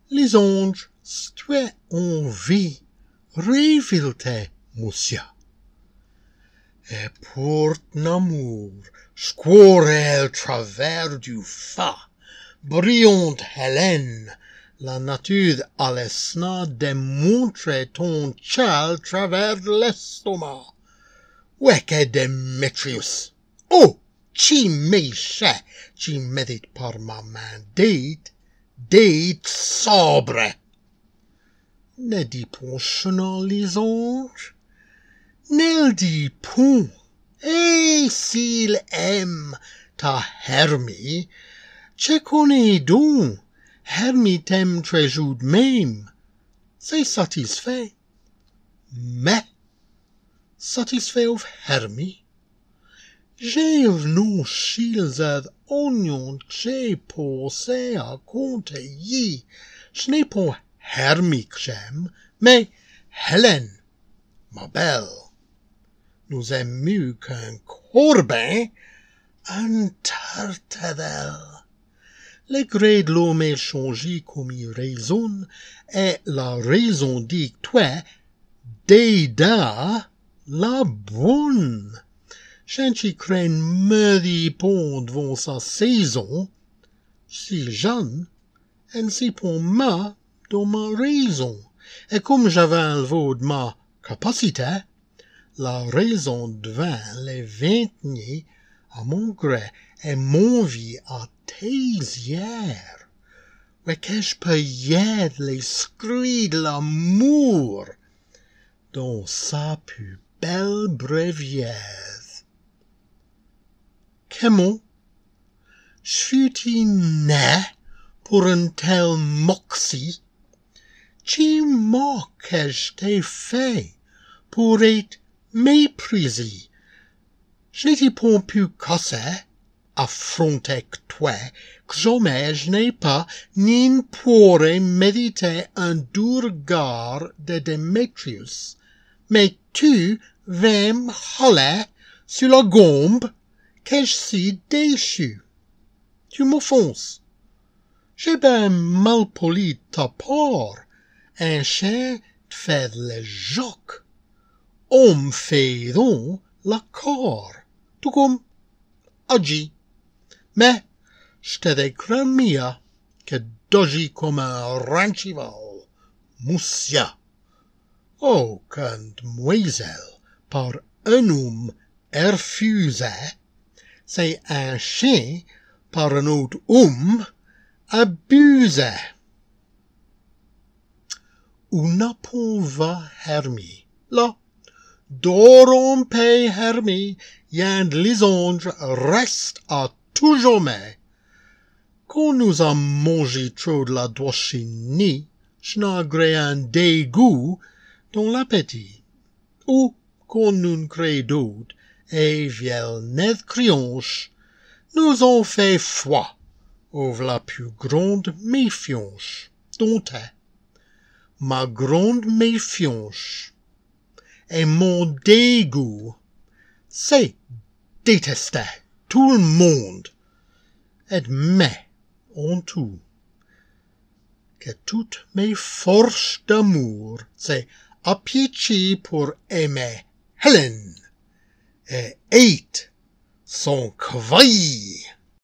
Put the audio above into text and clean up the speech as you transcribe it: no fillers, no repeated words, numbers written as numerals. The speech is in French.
Lysandre, tu envie, rêve-t-il, monsieur. Et pour l'amour, squirrel travers du fa, brillante Hélène, la nature à l'esna démontre ton chal travers l'estomac. Weke Demetrius. Oh, tu m'échappes, tu médites par ma main date sobre. Ne dis point chenant Lysandre, ne le dis point. Et s'il aime ta Hermie, tu connais donc, Hermie t'aime très jour même. C'est satisfait. Mais, satisfait of Hermie? J'ai non chils ad oignon que j'ai pensé à compter. Ce n'est pas Hermie que j'aime, mais Hélène, ma belle. Nous aimons mieux qu'un corbin, un tartadelle. Le gré de l'homme est changé comme il raisonne, et la raison dit que toi, déda la bonne. Chanty craigne me pont devant sa saison, si jeune, et si pour moi, dans ma raison. Et comme j'avais unveau de ma capacité, la raison devint les vingtiers à mon gré et mon vie à tes yeux. Ouais, que je peux y les scruits de l'amour dans sa plus belle bréviaire. Comment? Fus-tu né pour un tel moxie? Tu moques que je t'ai fait pour être méprisé. Je n'étais pas plus cassé, affronté que toi, que jamais je n'ai pas ni pourrais méditer un doux regard de Démétrius. Mais tu viens me haler sur la gombe que je suis déchu. Tu m'offenses. J'ai bien mal poli ta part. Un chien te fait le joc. Homme fait donc la corps. Tout comme Adji. Mais je te déclare mia que dogis comme un ranchival. Moussia. Oh, quand demoiselle par un homme refusé, c'est un chien par un autre homme abusé. Où n'a pas va Hermie? Là, dorons paix Hermie, y'en Lysandre reste à tout jamais. Quand nous avons mangé trop de la dochini, je n'agrée un dégoût dans l'appétit. Ou, quand nous créons d'autres, et vielle nez crionche, nous ont fait foi, of la plus grande méfiance, dont est ma grande méfiance, et mon dégoût, c'est détester tout le monde, et mais, en tout, que toutes mes forces d'amour, c'est appétit pour aimer Hélène, et être son cavalier.